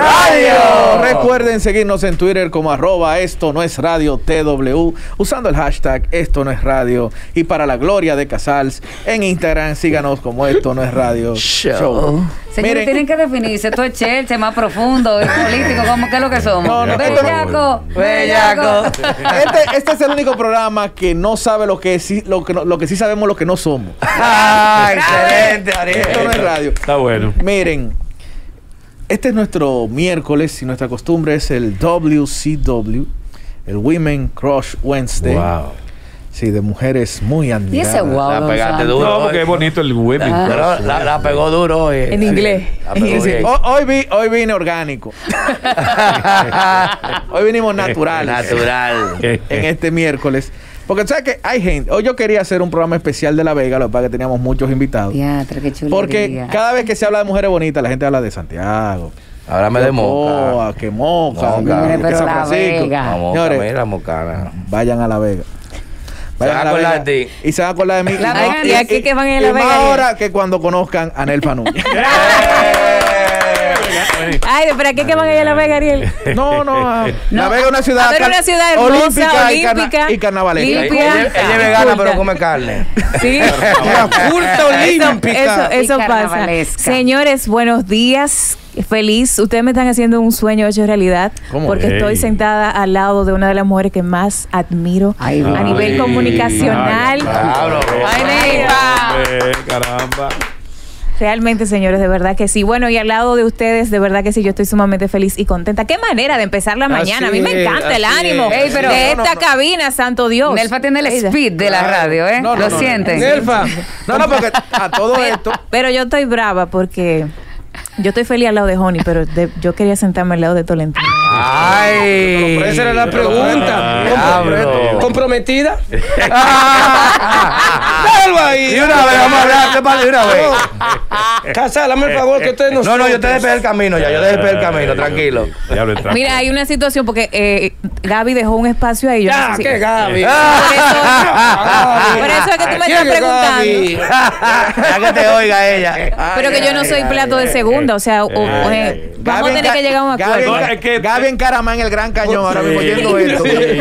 Radio. Recuerden seguirnos en Twitter como @esto no es radio TW, usando el hashtag esto no es radio. Y para la gloria de Casals, en Instagram síganos como esto no es radio show. Señores, tienen que definirse. Esto es Chelsea, más profundo, es político, ¿cómo que es lo que somos? No, bellaco. Este es el único programa que no sabe lo que sí sabemos lo que no somos. Excelente, Ariel. Esto no es radio. Está bueno. Miren, este es nuestro miércoles y nuestra costumbre es el WCW, el Women Crush Wednesday. Wow. Sí, de mujeres muy admiradas. Y ese wow. La pegaste duro. No, porque es bonito el Women Crush. La pegó duro hoy. En inglés. La pegó bien. Hoy vine orgánico. Hoy vinimos naturales. Natural. En este miércoles. Porque sabes que hay gente. Hoy yo quería hacer un programa especial de La Vega, lo que pasa es que teníamos muchos invitados. Teatro, qué chulería. Porque cada vez que se habla de mujeres bonitas, la gente habla de Santiago. Háblame de Moca. Que Moca. Pero San La Francisco. Vega. Señores, Mira, Mocana. vayan a La Vega. Se van a acordar de ti. Y se van a acordar de mí. La Vega, y aquí que van a ir a La y más Vega. ahora que cuando conozcan a Nelfa Núñez. Ay, ¿pero aquí que van a ir a La Vega, Ariel? No. La Vega es una ciudad, A ver, una ciudad hermosa, olímpica. y carnavalesca. Limpia. Ella es vegana, pero come carne. Sí. Culta olímpica. Eso Y pasa. carnavalesca. Señores, buenos días. Feliz. Ustedes me están haciendo un sueño hecho realidad. ¿Cómo? Porque estoy sentada al lado de una de las mujeres que más admiro Ay, a nivel ay, comunicacional. Claro. Ay, Neiva. Caramba. Realmente, señores, de verdad que sí. Bueno, y al lado de ustedes, de verdad que sí, yo estoy sumamente feliz y contenta. Qué manera de empezar la mañana. A mí me encanta el ánimo es. Ey, pero- de esta cabina, santo Dios. Nelfa tiene el speed de la radio, ¿eh? No, ¿Lo no. sienten? Nelfa. No, porque a todo esto. Pero yo estoy brava porque yo estoy feliz al lado de Honey, pero yo quería sentarme al lado de Tolentino. Ay. Esa era la pregunta. Diablo. ¿Comprometida? Déjalo ahí. Y una vez, vamos a hablar. ¿Qué pasa? De una vez. Casal, hazme el favor que ustedes no No, yo te despejé el camino ya. Yo te despejé el camino, tranquilo. Diablo, entra. Mira, hay una situación porque Gaby dejó un espacio ahí. Yo no Ya, sé si- qué Gaby. Por eso es que tú me ¿Quién estás es Gaby? preguntando. Ya que te oiga ella. Pero que yo no soy plato de segunda, o sea, vamos a tener que llegar a un acuerdo. No, es que- Gaby encarama en el Gran Cañón ahora mismo oyendo esto.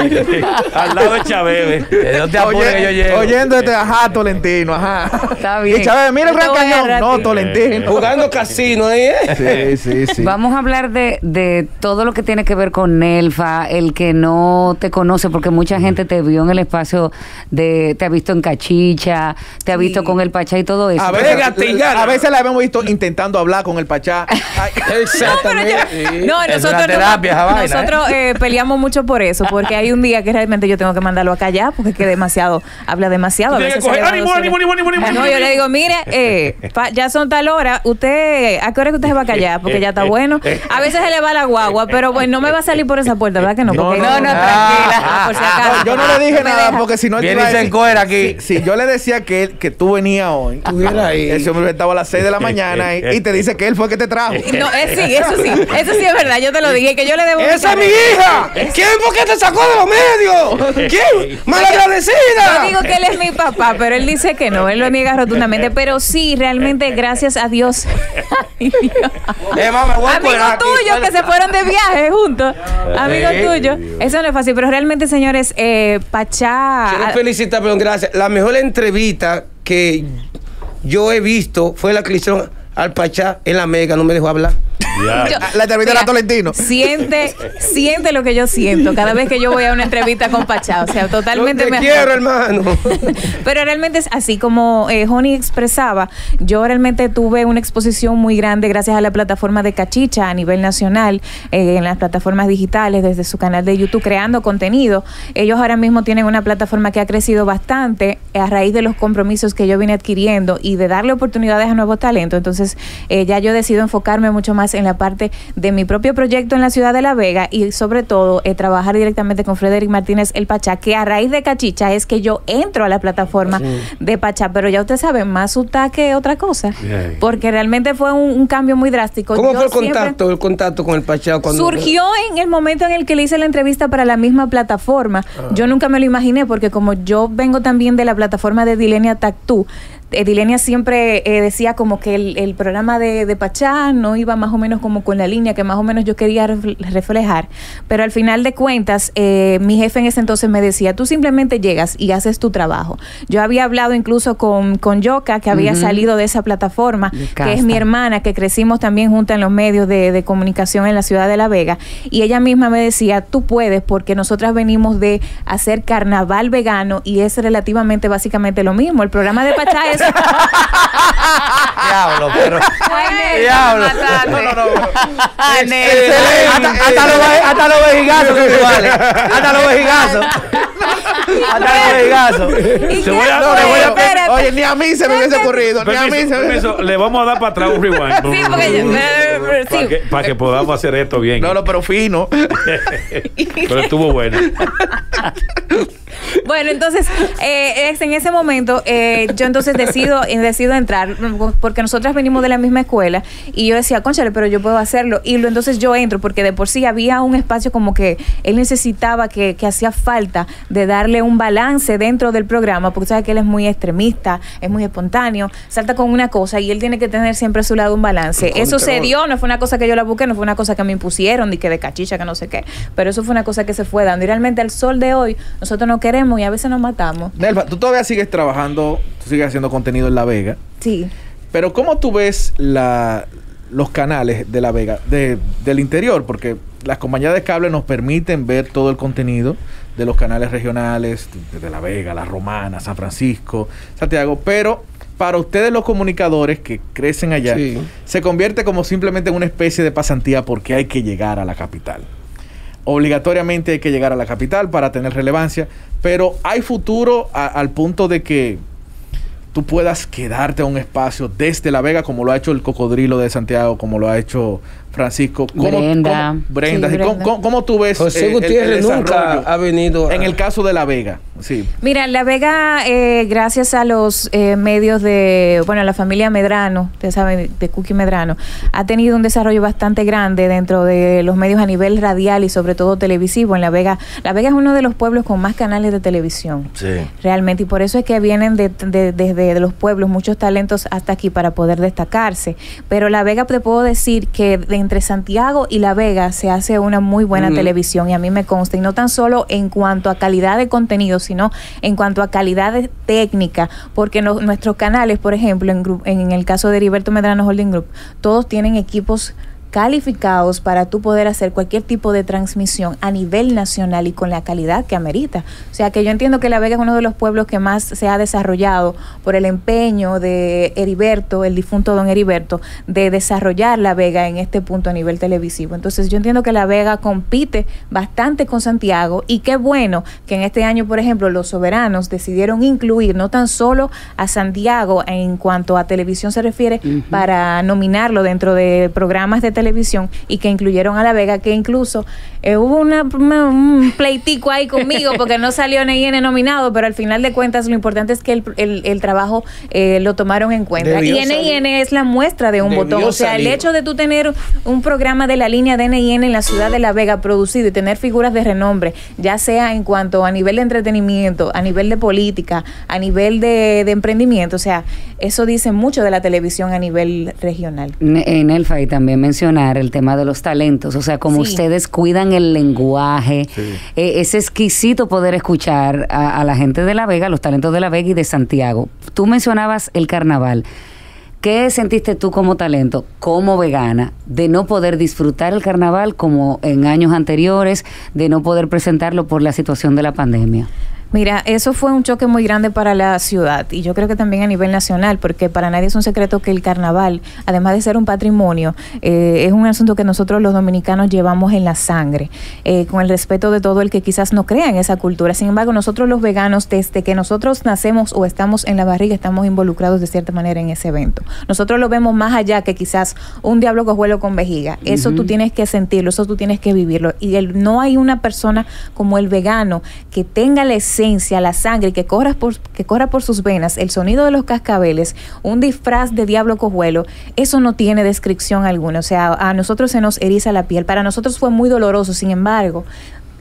Al lado de Chabebe. No te apures que yo llego. Oyendo ajá, Tolentino, ajá. Está bien. Y Chávez, mira el Yo te Gran voy a Cañón. agarrar a No, ti. Tolentino. Jugando casino ahí, ¿eh? Sí. Vamos a hablar de todo lo que tiene que ver con Nelfa, el que no te conoce, porque mucha gente te vio en el espacio te ha visto en Cachicha, te ha visto con el Pachá y todo eso. A veces la hemos visto intentando hablar con el Pachá. Ay, Exactamente. No, Es nosotros, una terapia esa vaina, nosotros peleamos mucho por eso, porque hay un día que realmente yo tengo que mandarlo a callar, porque es que habla demasiado. A Tienes veces que se coger lleva ánimo. No, yo le digo, mire, ya son tal hora, usted, ¿a qué hora que usted se va a callar? Porque ya está bueno. A veces se le va la guagua, pero bueno, no me va a salir por esa puerta, ¿verdad que no? Porque, tranquila. por si acaso. no, yo no le dije Me nada deja. porque si no él te Viene iba a y se decir- encuera aquí. Si yo le decía que tú venías hoy, Estuviera ahí. ese hombre estaba a las 6 de la mañana y te dice que él fue el que te trajo. No, sí, eso sí es verdad, yo te lo dije, que yo le debo un ¡Esa es mi hija! ¿Quién fue que te sacó de los medios? ¿Quién? Yo ¡Malagradecida! digo que él es mi papá, pero él dice que no, él lo niega rotundamente. Pero sí, realmente, gracias a Dios. Ay, Dios. Mami, voy a Amigos cuerar aquí. tuyos que se fueron de viaje juntos. Amigos tuyos. Eso no es fácil, pero realmente, señores, Pachá. Quiero felicitar, perdón, gracias. La mejor entrevista que yo he visto fue la que le hicieron al Pachá en la Mega, no me dejó hablar. Yo- La entrevista Mira, era Tolentino. Siente lo que yo siento cada vez que yo voy a una entrevista con Pachá. O sea, totalmente Yo te me quiero, hermano. Pero realmente es así como Honey expresaba. Yo realmente tuve una exposición muy grande gracias a la plataforma de Cachicha a nivel nacional, en las plataformas digitales, desde su canal de YouTube, creando contenido. Ellos ahora mismo tienen una plataforma que ha crecido bastante a raíz de los compromisos que yo vine adquiriendo y de darle oportunidades a nuevos talentos. Entonces, ya yo decido enfocarme mucho más en la parte de mi propio proyecto en la ciudad de La Vega y sobre todo trabajar directamente con Frederick Martínez el Pachá, que a raíz de Cachicha es que yo entro a la plataforma de Pachá, pero ya usted sabe, más UTA que otra cosa, porque realmente fue un cambio muy drástico. ¿Cómo Yo fue el siempre- contacto con el Pachá? Surgió en el momento en el que le hice la entrevista para la misma plataforma. Yo nunca me lo imaginé porque como yo vengo también de la plataforma de Dilenia Tactú, Dilenia siempre decía como que el programa de Pachá no iba más o menos como con la línea que más o menos yo quería reflejar, pero al final de cuentas mi jefe en ese entonces me decía, tú simplemente llegas y haces tu trabajo. Yo había hablado incluso con Yoka, que había salido de esa plataforma, que es mi hermana, que crecimos también juntas en los medios de comunicación en la ciudad de La Vega, y ella misma me decía, tú puedes, porque nosotras venimos de hacer carnaval vegano y es relativamente básicamente lo mismo. El programa de Pachá es Diablo, pero. Diablo. Hasta los vejigazos son iguales. Hasta los vejigazos. Te voy a- Oye, ni a mí se me hubiese ocurrido. Ni a mí se me hubiese... Permiso, le vamos a dar para atrás un rewind. Sí, porque sí. Para que podamos hacer esto bien. No, pero fino. Pero estuvo bueno. Bueno, entonces, en ese momento, yo entonces decido entrar, porque nosotras venimos de la misma escuela, y yo decía, cónchale, pero yo puedo hacerlo, y entonces yo entro, porque de por sí había un espacio como que él necesitaba, que hacía falta de darle un balance dentro del programa, porque sabe que él es muy extremista, es muy espontáneo, salta con una cosa, y él tiene que tener siempre a su lado un balance. Eso se dio, no fue una cosa que yo la busqué, no fue una cosa que me impusieron, ni que de cachicha, que no sé qué, pero eso fue una cosa que se fue dando, y realmente al sol de hoy, nosotros no queremos y a veces nos matamos. Nelva, tú todavía sigues trabajando, tú sigues haciendo contenido en La Vega, Sí. pero ¿cómo tú ves los canales de La Vega, del interior? Porque las compañías de cable nos permiten ver todo el contenido de los canales regionales, de La Vega, La Romana, San Francisco, Santiago, pero para ustedes los comunicadores que crecen allá, Sí. se convierte como simplemente en una especie de pasantía porque hay que llegar a la capital. Obligatoriamente hay que llegar a la capital para tener relevancia, pero hay futuro al punto de que tú puedas quedarte a un espacio desde La Vega, como lo ha hecho el Cocodrilo de Santiago, como lo ha hecho Francisco. Brenda. Brenda. Sí, Brenda. ¿Cómo tú ves José el Gutiérrez nunca desarrollo ha venido en el caso de La Vega? Sí. Mira, La Vega, gracias a los medios la familia Medrano, ustedes saben, de Cookie Medrano, ha tenido un desarrollo bastante grande dentro de los medios a nivel radial y sobre todo televisivo. En La Vega es uno de los pueblos con más canales de televisión. Sí. Realmente, y por eso es que vienen desde los pueblos muchos talentos hasta aquí para poder destacarse. Pero La Vega, te puedo decir que entre Santiago y La Vega se hace una muy buena televisión, y a mí me consta, y no tan solo en cuanto a calidad de contenido, sino en cuanto a calidad de técnica, porque nuestros canales, por ejemplo, en el caso de Heriberto Medrano Holding Group, todos tienen equipos calificados para tú poder hacer cualquier tipo de transmisión a nivel nacional y con la calidad que amerita. O sea que yo entiendo que La Vega es uno de los pueblos que más se ha desarrollado por el empeño de Heriberto, el difunto don Heriberto, de desarrollar La Vega en este punto a nivel televisivo. Entonces yo entiendo que La Vega compite bastante con Santiago, y qué bueno que en este año, por ejemplo, los soberanos decidieron incluir no tan solo a Santiago en cuanto a televisión se refiere, para nominarlo dentro de programas de televisión, y que incluyeron a La Vega, que incluso hubo un pleitico ahí conmigo porque no salió NIN nominado, pero al final de cuentas lo importante es que el trabajo lo tomaron en cuenta. Debió Y NIN salir. es la muestra de un Debió botón. O sea, salir. el hecho de tú tener un programa de la línea de NIN en la ciudad de La Vega producido y tener figuras de renombre, ya sea en cuanto a nivel de entretenimiento, a nivel de política, a nivel de emprendimiento, o sea, eso dice mucho de la televisión a nivel regional. En Elfa, y también mencionar el tema de los talentos, o sea, como Sí. ustedes cuidan el lenguaje, es exquisito poder escuchar a la gente de La Vega, los talentos de La Vega y de Santiago. Tú mencionabas el carnaval. ¿Qué sentiste tú como talento, como vegana, de no poder disfrutar el carnaval como en años anteriores, de no poder presentarlo por la situación de la pandemia? Mira, eso fue un choque muy grande para la ciudad, y yo creo que también a nivel nacional, porque para nadie es un secreto que el carnaval, además de ser un patrimonio, es un asunto que nosotros los dominicanos llevamos en la sangre, con el respeto de todo el que quizás no crea en esa cultura. Sin embargo, nosotros los veganos, desde que nosotros nacemos o estamos en la barriga, estamos involucrados de cierta manera en ese evento. Nosotros lo vemos más allá que quizás un diablo cojuelo con vejiga. Eso tú tienes que sentirlo, eso tú tienes que vivirlo. Y no hay una persona como el vegano que tenga la esencia, la sangre, que corra por sus venas, el sonido de los cascabeles, un disfraz de diablo cojuelo. Eso no tiene descripción alguna. O sea, a nosotros se nos eriza la piel. Para nosotros fue muy doloroso. Sin embargo,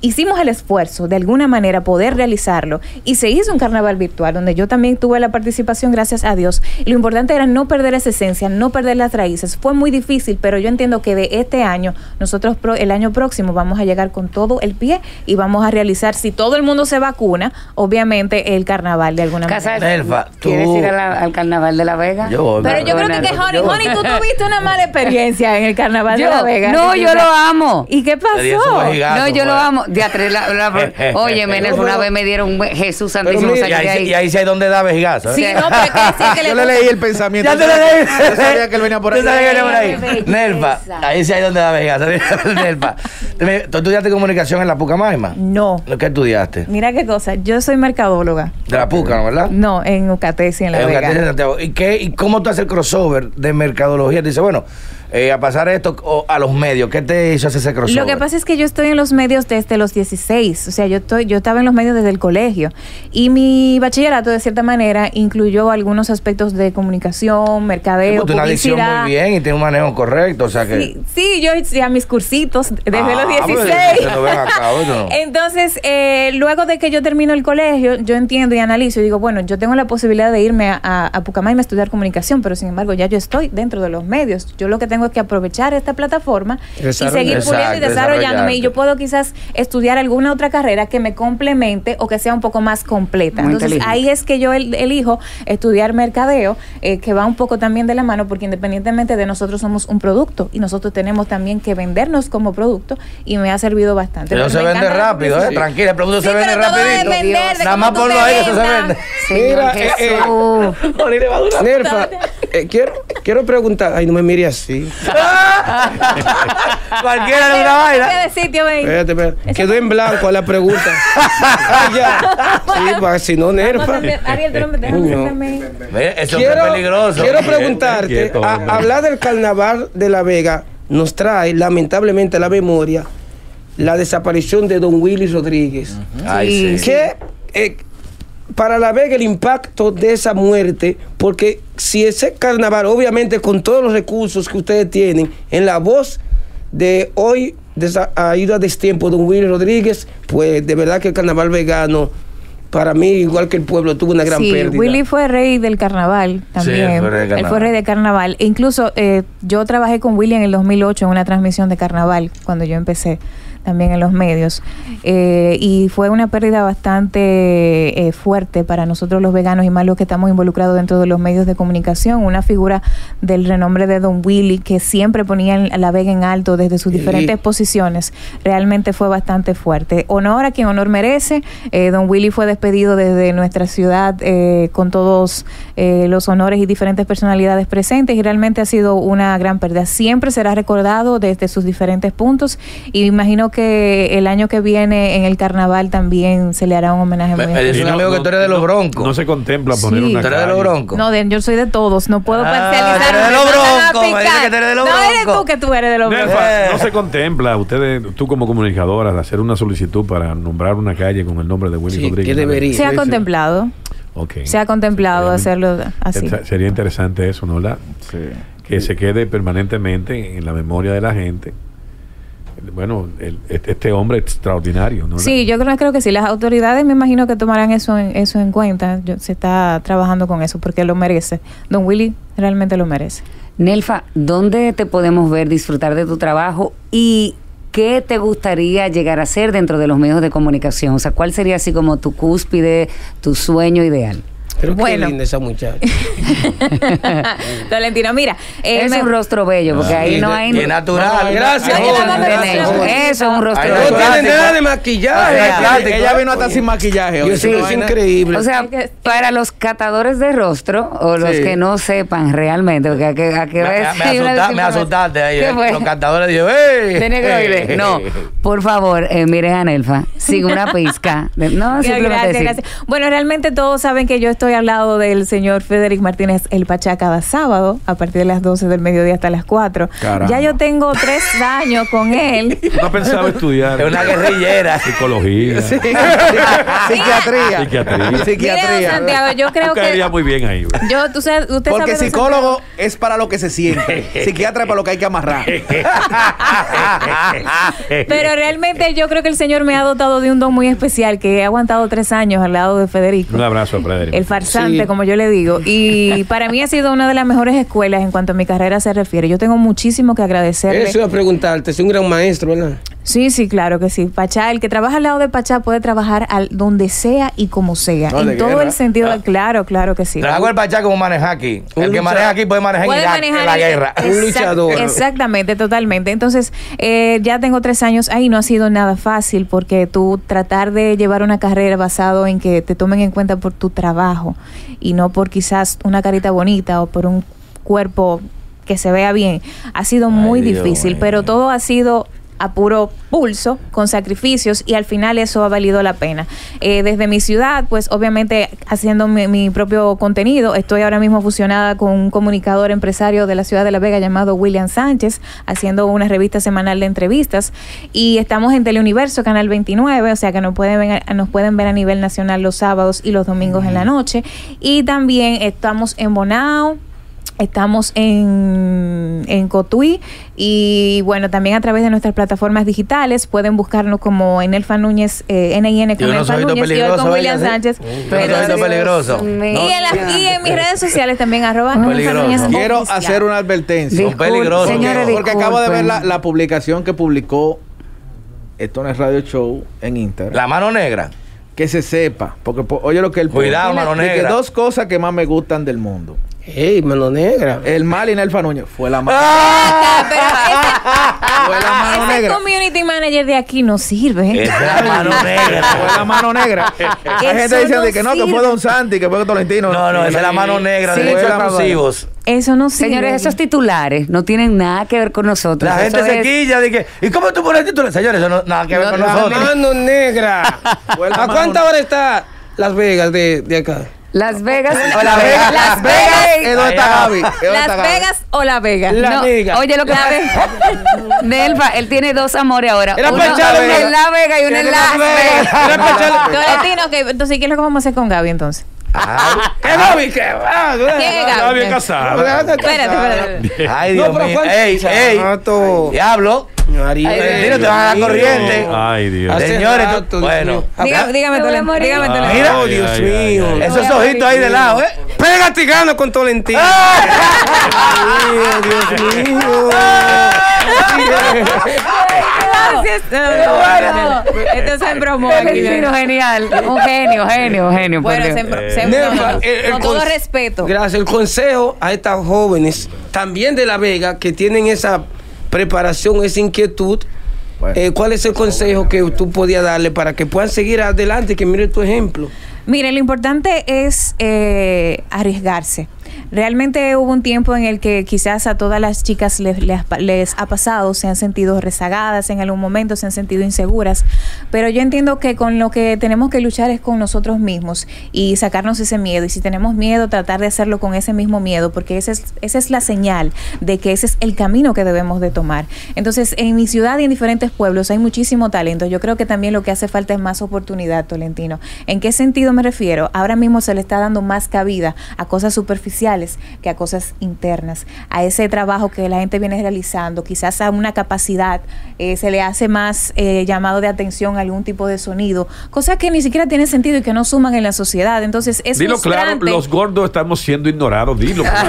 hicimos el esfuerzo de alguna manera poder realizarlo y se hizo un carnaval virtual donde yo también tuve la participación, gracias a Dios. Y lo importante era no perder esa esencia, no perder las raíces. Fue muy difícil, pero yo entiendo que de este año, nosotros el año próximo vamos a llegar con todo el pie y vamos a realizar, si todo el mundo se vacuna, obviamente el carnaval de alguna manera. Nelfa, ¿Quieres ir al carnaval de La Vega? Pero yo creo que Honey, tú tuviste una mala experiencia en el carnaval de La Vega. No, yo lo amo. ¿Y qué pasó? No, yo lo amo. Oye, Nelfa, una vez me dieron Jesús Santísimo. Y ahí sí hay donde da vejigazo. Sí, no, pero que Yo le leí el pensamiento. Ya te lo leí. Yo sabía que él venía por ahí. Nelfa, ahí sí hay donde da vejigazo. Nelfa, ¿tú estudiaste comunicación en la Pucamaima? No. ¿Qué estudiaste? Mira qué cosa, yo soy mercadóloga. De la Puca, ¿no, verdad? No, en Ucatesi, en La Vega. En Santiago. ¿Y cómo tú haces el crossover de mercadología? Te dice, bueno, a pasar esto a los medios, ¿qué te hizo hacer ese crossover? Lo que pasa es que yo estoy en los medios desde los 16, o sea, yo estaba en los medios desde el colegio y mi bachillerato de cierta manera incluyó algunos aspectos de comunicación, mercadeo, una dicción publicidad. muy bien y tiene un manejo correcto, o sea que... Sí, yo hice mis cursitos desde los 16. Entonces, luego de que yo termino el colegio, yo entiendo y analizo y digo, bueno, yo tengo la posibilidad de irme a Pucamaima a estudiar comunicación, pero sin embargo ya yo estoy dentro de los medios. Yo lo que tengo es que aprovechar esta plataforma y seguir puliendo y desarrollándome. Y yo puedo quizás estudiar alguna otra carrera que me complemente o que sea un poco más completa. Entonces, ahí es que yo elijo estudiar mercadeo, que va un poco también de la mano, porque independientemente de nosotros somos un producto y nosotros tenemos también que vendernos como producto y me ha servido bastante. Pero se vende rápido, tranquila, el producto se vende rapidito. Nada más ponlo ahí que eso se vende. Mira, Nelfa, quiero preguntar. Ay, no me mire así. Cualquiera de una vaina. Espérate. Quedó en blanco a la pregunta. Sí, para si no, Nelfa. Ariel, tú no me dejas hacerme. Eso es peligroso. Quiero preguntarte, hablar del carnaval de La Vega nos trae lamentablemente a la memoria la desaparición de don Willy Rodríguez. Ay, sí. Que para La Vega el impacto de esa muerte, porque si ese carnaval, obviamente con todos los recursos que ustedes tienen, en la voz de hoy, de esa ayuda de tiempo, don Willy Rodríguez, pues de verdad que el carnaval vegano, para mí, igual que el pueblo, tuvo una gran pérdida. Willy fue rey del carnaval también. Sí, él fue rey del carnaval. E incluso yo trabajé con Willy en el 2008 en una transmisión de carnaval, cuando yo empecé también en los medios. Y fue una pérdida bastante fuerte para nosotros los veganos y más los que estamos involucrados dentro de los medios de comunicación. Una figura del renombre de don Willy, que siempre ponía a La Vega en alto desde sus diferentes posiciones. Realmente fue bastante fuerte. Honor a quien honor merece. Don Willy fue despedido desde nuestra ciudad con todos los honores y diferentes personalidades presentes, y realmente ha sido una gran pérdida. Siempre será recordado desde sus diferentes puntos, y imagino que el año que viene en el carnaval también se le hará un homenaje muy especial. Me dice un amigo que tú eres de los Broncos. No se contempla poner una ¿Tú eres de los Broncos? No, yo soy de todos. No puedo parcializar. Tú eres de los Broncos. Me dice que tú eres de los Broncos. No eres tú que tú eres de los Broncos. No se contempla, tú como comunicadora, de hacer una solicitud para nombrar una calle con el nombre de Willy Rodríguez. Que debería. Se ha contemplado. Okay. Se ha contemplado hacerlo así. Sería interesante eso, ¿no? Sí. Que se quede permanentemente en la memoria de la gente. Bueno, este hombre extraordinario, ¿no? Sí, yo creo que sí. Las autoridades me imagino que tomarán eso en cuenta. Se está trabajando con eso porque lo merece. Don Willy realmente lo merece. Nelfa, ¿dónde te podemos ver disfrutar de tu trabajo y qué te gustaría llegar a ser dentro de los medios de comunicación? O sea, ¿cuál sería así como tu cúspide, tu sueño ideal? Pero qué linda esa muchacha. Valentino, mira. Es un rostro bello, porque ahí no hay... Y natural. Gracias, Eso es un rostro bello. No tiene nada de maquillaje. Ella vino hasta sin maquillaje. Eso es increíble. O sea, para los catadores de rostro, o los que no sepan realmente, porque a que me asustaste ahí. Los catadores dijeron, ¡hey! De negroide. No, por favor, miren a Nelfa. sin una pizca. No, simplemente Gracias, decir. gracias. Bueno, realmente todos saben que yo estoy al lado del señor Federic Martínez El Pachá cada sábado, a partir de las 12 del mediodía hasta las 4. Caramba. Ya yo tengo 3 años con él. No pensaba estudiar. Es una guerrillera. Psicología. Psiquiatría. Psiquiatría. Mira, Santiago, yo creo Tú caerías que... muy bien ahí, güey. usted Porque sabe, psicólogo es para lo que se siente. Psiquiatra es para lo que hay que amarrar. Pero realmente yo creo que el Señor me ha dotado de un don muy especial, que he aguantado 3 años al lado de Federico. Un abrazo a Frederick. El farsante, Sí. como yo le digo. Y para mí ha sido una de las mejores escuelas en cuanto a mi carrera se refiere. Yo tengo muchísimo que agradecerle. Eso iba a preguntarte, es un gran maestro, ¿verdad? Sí, sí, claro que sí. Pachá, el que trabaja al lado de Pachá puede trabajar donde sea y como sea. No, de en todo guerra. el sentido de... Claro, claro que sí. Trabajo el Pachá como maneja aquí. Un El que luchador. maneja aquí puede manejar en Irak, en la guerra. Un luchador. Exactamente, totalmente. Entonces, ya tengo 3 años ahí, no ha sido nada fácil porque tú tratar de llevar una carrera basado en que te tomen en cuenta por tu trabajo y no por quizás una carita bonita o por un cuerpo que se vea bien, ha sido muy Dios difícil, mío. pero todo ha sido a puro pulso, con sacrificios, y al final eso ha valido la pena. Desde mi ciudad, pues obviamente haciendo mi propio contenido, estoy ahora mismo fusionada con un comunicador empresario de la ciudad de La Vega llamado William Sánchez, haciendo una revista semanal de entrevistas, y estamos en Teleuniverso, Canal 29, o sea que nos pueden ver a nivel nacional los sábados y los domingos en la noche, y también estamos en Bonao, estamos en Cotuí, y bueno, también a través de nuestras plataformas digitales pueden buscarnos como en Elfa Núñez, NIN con Y unos Elfa ojitos Núñez y hoy peligrosos, con William ella, ¿sí? Sánchez. Unos ojitos peligrosos. Y en mis redes sociales también, @ Peligroso. Elfa Núñez Quiero oficial. hacer una advertencia. Son peligrosos. Señores, Porque acabo de ver disculpen. la publicación que publicó Esto No Es Radio Show en Instagram. La mano negra. Que se sepa. Porque oye lo que él pone. Cuidado, mano De que negra. 2 cosas que más me gustan del mundo. ¡Ey, mano negra! El mal y Nelfa Núñez. Fue la mano. Fue la mano Ese negra. community manager de aquí no sirve. Esa es la mano negra. Fue la mano negra. Hay gente Eso diciendo no que no, que sirve. fue Don Santi, que fue Tolentino. No, esa es la mano negra. Sí, Derechos fue la- exclusivos. Eso no sirve. Señores, esos titulares no tienen nada que ver con nosotros. La gente Eso se es- quilla de que, ¿y cómo tú pones título? Señores, eso no nada que ver con ¡La nosotros. mano negra! Fue la ¿A mano- cuánta hora está Las Vegas de acá? Las Vegas. Las Vegas. Las Vegas. Es donde está Gaby. Es donde está Las Gaby. Vegas o La Vega. La No, Vega. oye, lo que pasa. Nelva, él tiene 2 amores ahora. Era Uno para echarle en La Vega y uno en Las Vegas. Era para echarle- Tolentino, que entonces, ¿qué es lo que vamos a hacer con Gaby entonces? ¿Qué Gaby? ¿Qué? ¿Quién es Gaby? Está bien casada. Espérate. Ay, Dios No, pero mío. ¿cuánto? Ey, ey. Chato. Diablo. María. Tolentino, te van a dar Dios corriente. mío. Ay, Dios. Hace Señores, rato, tú- Dios bueno. mío. Dígame, Me voy a morir. dígame, Tolentino. Mira. Oh, Dios mío. Esos ojitos ahí de lado, ¿eh? Pégate y gana con Tolentino. Dios mío. Gracias. Esto se bromó aquí. Tolentino, genial. Un genio. Bueno, por Dios. Nelva, el con todo cons- respeto. Gracias. El consejo a estas jóvenes, también de La Vega, que tienen esa preparación, esa inquietud. Bueno. ¿Cuál es el consejo que tú podías darle para que puedan seguir adelante y que miren tu ejemplo? Mire, lo importante es arriesgarse. Realmente hubo un tiempo en el que quizás a todas las chicas les ha pasado, se han sentido rezagadas en algún momento, se han sentido inseguras, pero yo entiendo que con lo que tenemos que luchar es con nosotros mismos y sacarnos ese miedo, y si tenemos miedo, tratar de hacerlo con ese mismo miedo, porque esa es la señal de que ese es el camino que debemos de tomar. Entonces, en mi ciudad y en diferentes pueblos hay muchísimo talento. Yo creo que también lo que hace falta es más oportunidad, Tolentino. ¿En qué sentido me refiero? Ahora mismo se le está dando más cabida a cosas superficiales que a cosas internas, a ese trabajo que la gente viene realizando, quizás a una capacidad, se le hace más llamado de atención a algún tipo de sonido, cosas que ni siquiera tienen sentido y que no suman en la sociedad. Entonces es Dilo claro, frustrante. los gordos estamos siendo ignorados. Dilo. Dilo.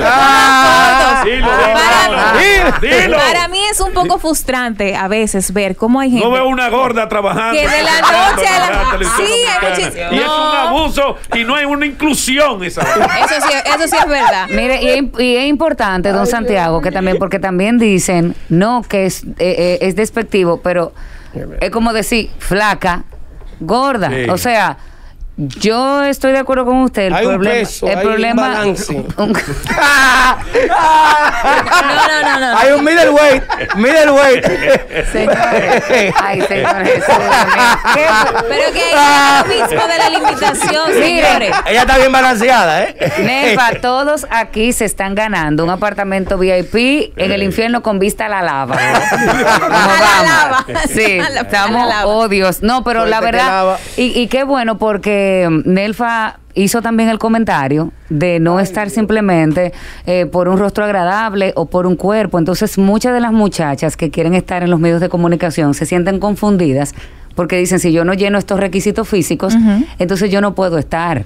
Dilo. Para mí es un poco frustrante a veces ver cómo hay gente No veo una gorda trabajando. que de la noche a la... televisión Sí, hay dominicana. muchísimo. Y es un abuso y no hay una inclusión. Esa. Eso sí es verdad. Mire, y es importante, don Santiago, que también, porque también dicen, no que es despectivo, pero es como decir flaca, gorda. Sí. O sea, Yo estoy de acuerdo con usted. Hay un peso, hay un balance. No. Hay un middleweight. Señores. Ay, señores. Pero que es lo mismo de la limitación, señores. Ella está bien balanceada, ¿eh? Nelva, todos aquí se están ganando un apartamento VIP en el infierno con vista a la lava. lava. Sí, A la estamos lava. odios. No, pero la Suerte que verdad, lava. y qué bueno porque Nelfa hizo también el comentario de no estar simplemente por un rostro agradable o por un cuerpo. Entonces, muchas de las muchachas que quieren estar en los medios de comunicación se sienten confundidas porque dicen, si yo no lleno estos requisitos físicos, entonces yo no puedo estar.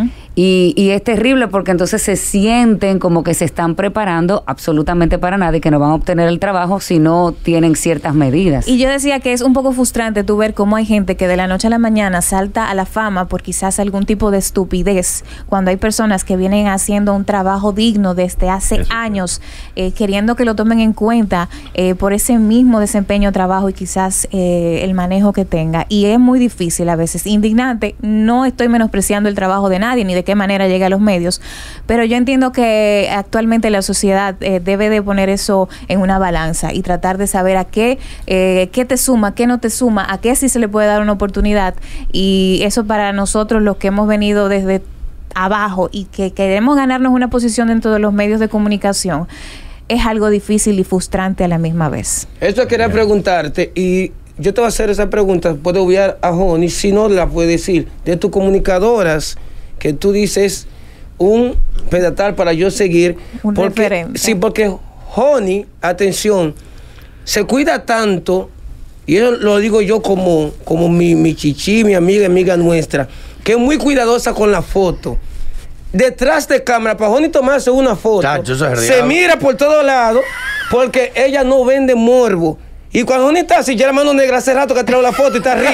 Y es terrible porque entonces se sienten como que se están preparando absolutamente para nada y que no van a obtener el trabajo si no tienen ciertas medidas. Y yo decía que es un poco frustrante tú ver cómo hay gente que de la noche a la mañana salta a la fama por quizás algún tipo de estupidez, cuando hay personas que vienen haciendo un trabajo digno desde hace años, queriendo que lo tomen en cuenta por ese mismo desempeño de trabajo y quizás el manejo que tenga. Y es muy difícil a veces, indignante. No estoy menospreciando el trabajo de nadie ni de qué manera llega a los medios, pero yo entiendo que actualmente la sociedad debe de poner eso en una balanza y tratar de saber a qué te suma, qué no te suma, a qué sí se le puede dar una oportunidad. Y eso para nosotros, los que hemos venido desde abajo y que queremos ganarnos una posición dentro de los medios de comunicación, es algo difícil y frustrante a la misma vez. Eso quería preguntarte, y yo te voy a hacer esa pregunta, puedo obviar a Joni, si no la puedes decir, de tus comunicadoras, que tú dices un pedestal para yo seguir. Un referente. Sí, porque Joni, atención, se cuida tanto, y eso lo digo yo como mi chichi, mi amiga nuestra, que es muy cuidadosa con la foto. Detrás de cámara, para Joni tomarse una foto, Chacho, eso es se real. mira por todos lados, porque ella no vende morbo. Y cuando Joni está así, ya la mano negra hace rato que ha tirado la foto y está arriba.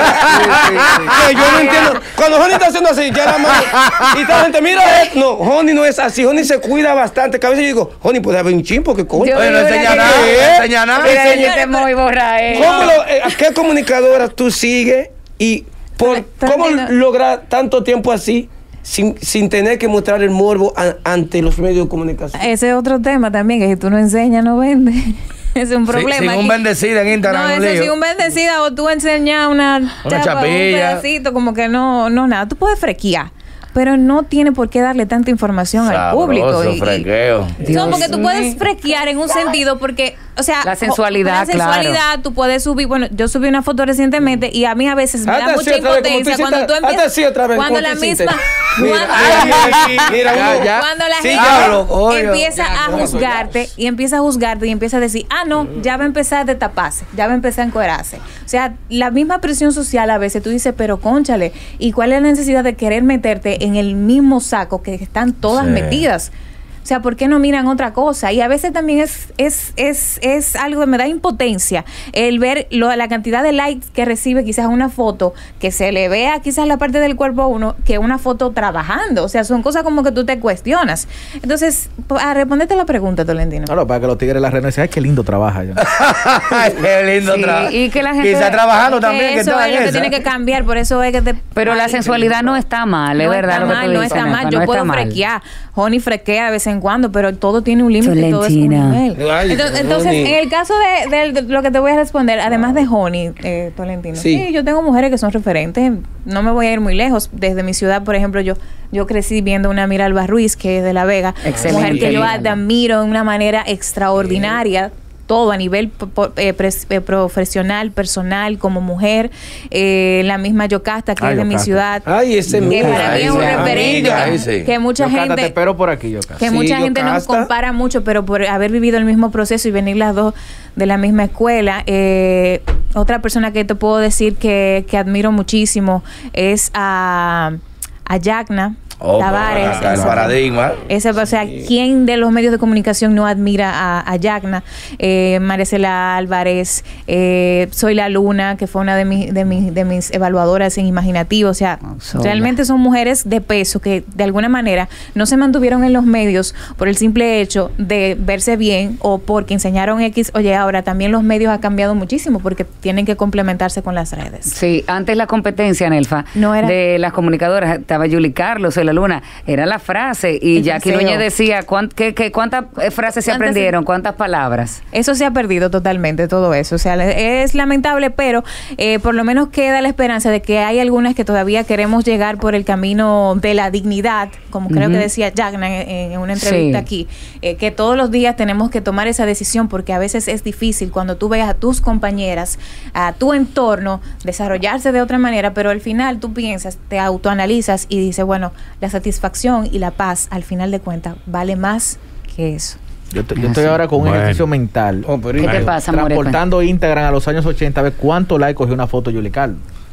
Que yo no entiendo. Cuando Joni está haciendo así, ya la mano. Y toda la gente, mira esto. No, Joni no es así. Joni se cuida bastante. Que a veces yo digo, Joni, puede haber un chin, porque coño. Yo Oye, no digo, enseña mira, nada, ¿qué? no enseña nada. Mira, yo te voy a borrar, ¿A qué comunicadoras tú sigues? Y ¿cómo lograr tanto tiempo así sin tener que mostrar el morbo ante los medios de comunicación? Ese es otro tema también, que si tú no enseñas, no vendes. Ese es un problema. Sin un Aquí- bendecida en Instagram. No, un eso lío. sí, un bendecida o tú enseñas una chapa, un chapilla. pedacito, como que no nada. Tú puedes frequear, pero no tiene por qué darle tanta información al Sabroso, público. frequeo. No, porque tú Dios puedes mío. frequear en un sentido, porque, o sea, La sensualidad, la sensualidad, tú puedes subir. Bueno, yo subí una foto recientemente y a mí a veces me da Hazte mucha así otra vez, como tú impotencia cuando tú hiciste. Hazte empiezas. así otra vez, Cuando como la tú hiciste. misma. Mira, mira, Ya, uno- ya. Cuando la Sí, gente ya hablo, obvio. empieza a juzgarte y empieza a juzgarte y empieza a decir, no, ya va a empezar a destaparse, ya va a empezar a encuerarse. O sea, la misma presión social a veces tú dices, pero cónchale, ¿y cuál es la necesidad de querer meterte en el mismo saco que están todas Sí. metidas? O sea, ¿por qué no miran otra cosa? Y a veces también es algo que me da impotencia el ver la cantidad de likes que recibe quizás una foto, que se le vea quizás la parte del cuerpo a uno, que una foto trabajando. O sea, son cosas como que tú te cuestionas. Entonces, a responderte la pregunta, Tolentino. No, para que los tigres de la red no dicen, ay, qué lindo trabaja. Ya. Ay, qué lindo Sí, trabajo. y que la gente- Quizá trabajando también, que eso está es en lo que esa. tiene que cambiar, por eso es que te... Pero la sensualidad no está mal, es No verdad está lo que mal, tú no dices, está mal. Nelfa, Yo no puedo está mal. frequear. Honey frequea de vez en cuando, pero todo tiene un límite y todo es un Tolentina. nivel. Ay, Entonces, Honey. en el caso de lo que te voy a responder, además de Honey, Tolentino, Sí. sí, yo tengo mujeres que son referentes. No me voy a ir muy lejos. Desde mi ciudad, por ejemplo, yo crecí viendo una Miralba Ruiz, que es de La Vega. Excelente. Mujer que yo Linda. admiro de una manera extraordinaria. Todo a nivel profesional, personal, como mujer. La misma Yocasta, que Ay, es de mi Yocasta. ciudad. Ay, ese Que mismo. para mí es un Ay, sí, referente. amiga, que- ahí sí. que mucha Yocasta, te gente... espero por aquí, Yocasta. Que Sí, mucha gente nos Yocasta. compara mucho, pero por haber vivido el mismo proceso y venir las dos de la misma escuela. Otra persona que te puedo decir que admiro muchísimo es a Yagna. Tavares. Acá el paradigma. Ese, o sea, ¿quién de los medios de comunicación no admira a Yagna? Maricela Álvarez, Soy la Luna, que fue una de mis evaluadoras en Imaginativo. O sea, realmente son mujeres de peso que de alguna manera no se mantuvieron en los medios por el simple hecho de verse bien o porque enseñaron X. Oye, ahora también los medios han cambiado muchísimo porque tienen que complementarse con las redes. Sí, antes la competencia, Nelfa, No era- de las comunicadoras, estaba Yuli Carlos, Soy la Luna, era la frase, y El Jackie deseo. Núñez decía, ¿cuántas frases se ¿Cuántas- aprendieron? ¿Cuántas palabras? Eso se ha perdido totalmente, todo eso. O sea, es lamentable, pero por lo menos queda la esperanza de que hay algunas que todavía queremos llegar por el camino de la dignidad, como creo que decía Yagna en una entrevista Sí. aquí, que todos los días tenemos que tomar esa decisión porque a veces es difícil cuando tú veas a tus compañeras, a tu entorno desarrollarse de otra manera, pero al final tú piensas, te autoanalizas y dices, bueno, la satisfacción y la paz al final de cuentas vale más que eso. Yo estoy ahora con un Bueno. ejercicio mental. Oh, pero ¿Qué te pasa, More? Transportando Instagram a los años 80, a ver cuánto like cogió una foto de Yuli Carlos.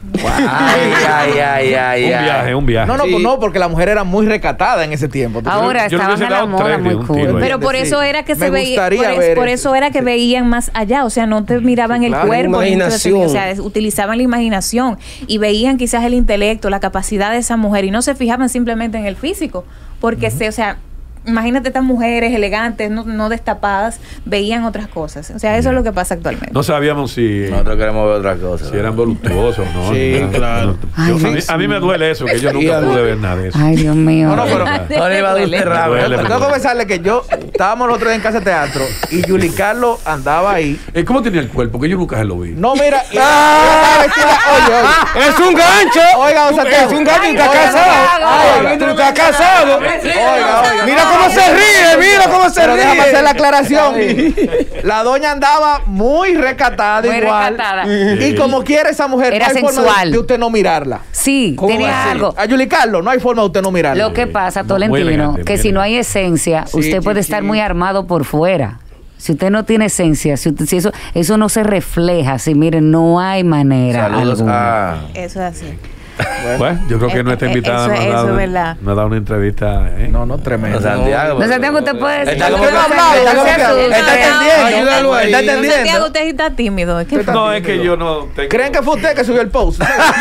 Un viaje. No, Sí. pues no, porque la mujer era muy recatada en ese tiempo. Ahora yo le estaban hubiese a la dado moda tres de muy un cool. tiro ahí. Pero por Sí. eso era que Me se veía, gustaría por, ver por eso. eso era que veían más allá, o sea, no te miraban el claro, cuerpo, ni imaginación. o sea, utilizaban la imaginación y veían quizás el intelecto, la capacidad de esa mujer y no se fijaban simplemente en el físico, porque o sea, imagínate estas mujeres elegantes, no destapadas, veían otras cosas. O sea, eso es lo que pasa actualmente. No sabíamos si Nosotros queremos ver otra cosa. si eran voluptuosos o no. Sí, ni nada. claro. Ay, A mí me duele eso, que yo nunca pude ver nada de eso. Ay, Dios mío. No, pero No le iba a doler Me rabo. duele. tengo que confesarle que yo estábamos los otros días en casa de teatro y Yuli Carlos andaba ahí. ¿Cómo tenía el cuerpo? Que yo nunca se lo vi. No, mira, y estaba vestida, oye, ¡Es un gancho! oiga, don Santiago. ¡Es un gancho y está Oiga, casado! oiga, ¡Tú estás casado! oiga. ¡Mira cómo se ríe! ¡Mira cómo se Pero ríe! déjame hacer la aclaración. La doña andaba muy recatada Muy igual. recatada. Y como quiere esa mujer, Era no hay forma sensual. de usted no mirarla. Sí, ¿Cómo va tenía a ser? algo. A Yuli Carlos no hay forma de usted no mirarla. Lo que pasa, Muy Tolentino, elegante, que muy si no elegante. hay esencia, Sí, usted sí, puede estar sí. muy armado por fuera. Si usted no tiene esencia, si eso no se refleja, si miren, no hay manera Saludos alguna. a... Eso es así. Bueno, yo creo que nuestra invitada eso- eso es verdad. nos ha dado una entrevista. No, tremendo. Santiago. No, Santiago, usted puede decir. Está como Usted que no ha hablado, está como no se que- asuste. está entendiendo. Ayúdalo ahí. Está Don Santiago, entendiendo. usted está tímido. ¿Qué fue? No, es que yo no tengo... ¿Creen que fue usted que subió el post?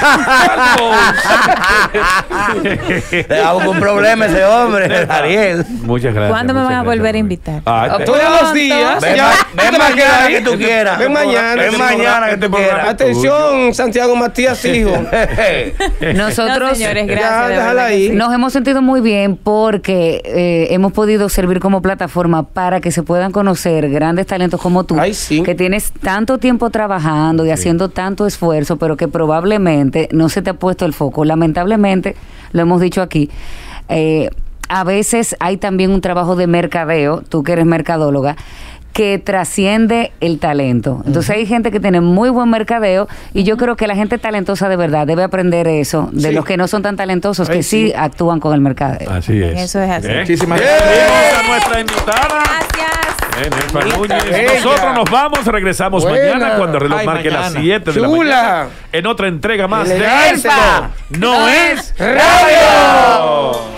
Tenemos un problema ese hombre, Ariel. Muchas gracias. ¿Cuándo me van a muchas volver a gracias. invitar? Ah, Todos los días. Ven, ya. ven ¿Tú te vas a quedar mañana ahí? que tú quieras. Ven mañana. Ven mañana que tú quieras. Atención, Santiago Matías, hijo. Nosotros No, señores, gracias. Ya, de déjala verdad que ahí. sí. nos hemos sentido muy bien porque hemos podido servir como plataforma para que se puedan conocer grandes talentos como tú, Ay, sí. que tienes tanto tiempo trabajando y haciendo tanto esfuerzo, pero que probablemente no se te ha puesto el foco. Lamentablemente, lo hemos dicho aquí, a veces hay también un trabajo de mercadeo, tú que eres mercadóloga, que trasciende el talento. Entonces hay gente que tiene muy buen mercadeo y yo creo que la gente talentosa de verdad debe aprender eso de Sí. los que no son tan talentosos, Ay, que sí sí. actúan con el mercadeo. Así es. Eso es así. Muchísimas Gracias a nuestra invitada. Gracias. Nelfa Núñez. bella. Nosotros nos vamos, regresamos Buena. mañana cuando el reloj Ay, marque mañana. las 7 de la Chula. mañana en otra entrega más de Elegante. Esto No es Radio.